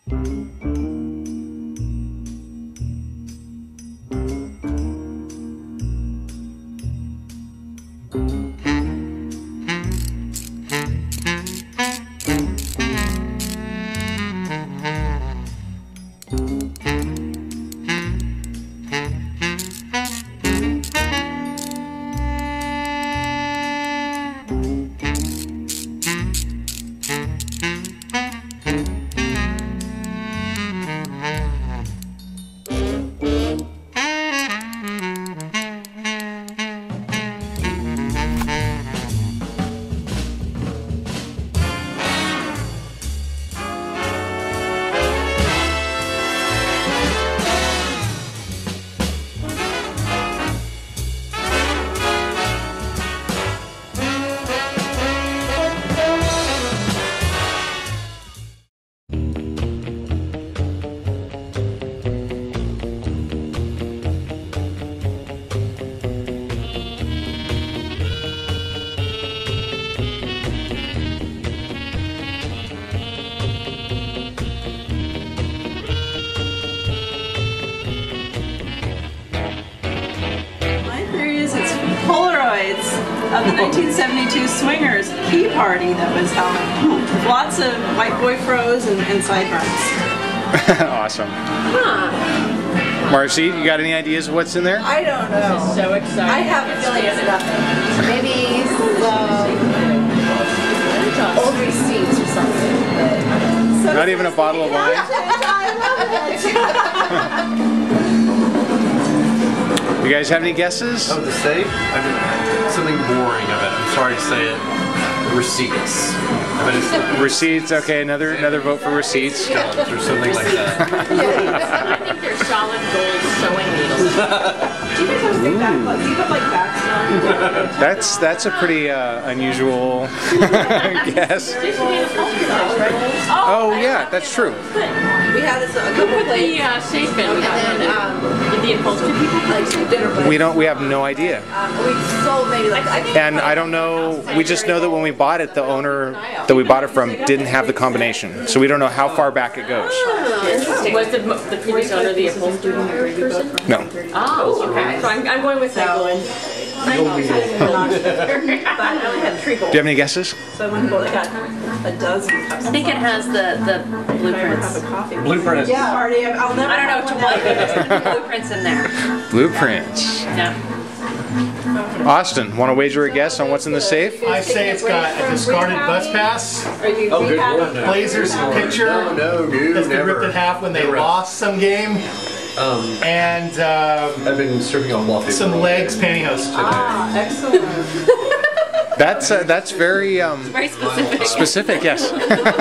Of the 1972 Swingers Key Party that was held. Lots of white boy froze and side runs. Awesome. Huh. Marcy, you got any ideas of what's in there? I don't know. This is so exciting. I have a feeling it's nothing. Maybe some old receipts or something. So not even a bottle of wine? You guys have any guesses? Oh, the safe? Something boring of it. I'm sorry to say it. Receipts. Receipts, okay, another vote for receipts. Or something like that. I think they're solid gold sewing needles. Do you guys have big back plugs? Do you have like backs on? That's a pretty unusual guess. Oh yeah, that's true. We had this a couple plates. The safe in. And then did the upholstery people like some dinner plates. We have no idea. We sold maybe like And I don't know, we just know that when we bought it, the owner that we bought it from didn't have the combination. So we don't know how far back it goes. Interesting. Was the previous owner the upholstery person? No. Oh, okay. So I'm going with that one. But I only had 3 Do you have any guesses? So I went and got a dozen cups. I think it has the blueprints. Blueprint. Yeah, Artie, I'll never. I don't know to what, but there's blueprints in there. Blueprints. Yeah. Austin, want to wager a guess on what's in the safe? I say it's got a discarded bus pass, Oh, good one. Blazers picture No, dude, that's been never. ripped in half when they lost some game, and I've been stripping off wallpaper. some legs pantyhose. Ah, excellent. That's very Very specific. specific, yes.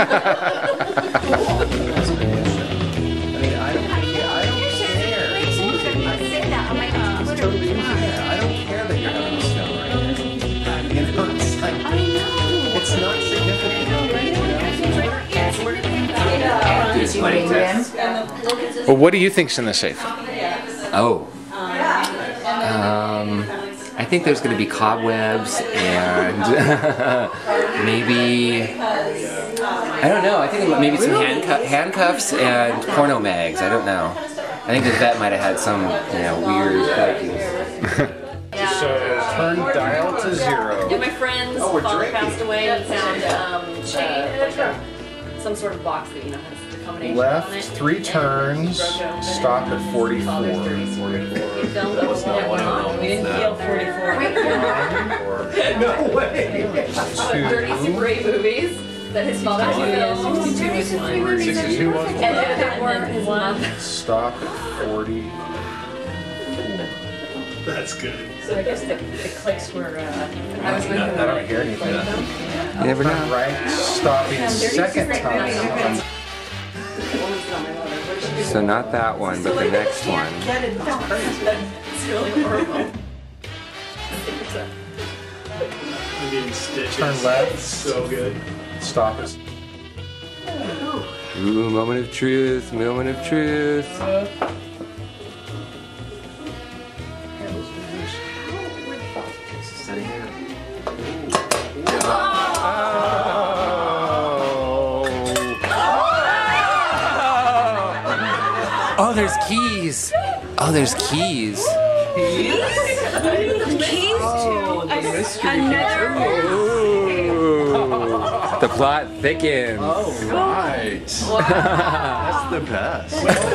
Well, what do you think's in the safe? Oh. I think there's going to be cobwebs and maybe, I don't know, I think maybe some handcuffs and porno mags, I don't know. I think the vet might have had some, weird vacuums. So turn dial to 0. Yeah, my friend's father passed away and found some sort of box that has the combination on Left it. 3 turns, stop at 44. We didn't feel 44. No way. 30 Super 8 movies that his father filmed. 62 was And there were his mom. Stop at 40. That's good. So I guess the clicks were. I was I don't hear anything. You never know. Right, stopping second time. So not that one, but the next one. It's really horrible. I'm getting stitches. Turn left. So good. Stop at. Ooh, moment of truth, moment of truth. Oh, there's keys. Oh, there's keys. Keys to another. Ooh. The plot thickens. Oh, right. That's the best.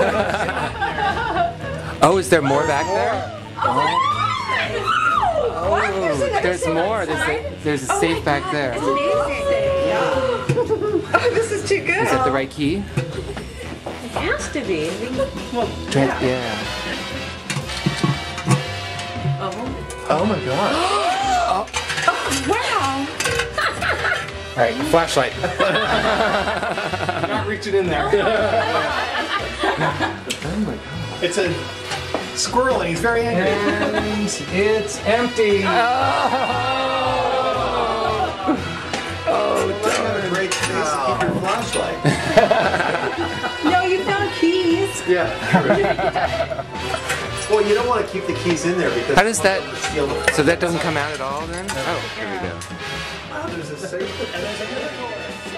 Oh, is there more back there? Oh, there's more. There's a safe back there. Oh, this is too good. Is that the right key? It has to be. Yeah. Oh my god. Wow. All right, flashlight. Not reaching in there. Oh my god. It's a squirrel and he's very angry. And it's empty. Oh, a great place to keep your flashlight. No, you found keys. Yeah. Well, you don't want to keep the keys in there because How does that? steal the So that doesn't come out at all then? Oh, here we go. Wow, there's a safe.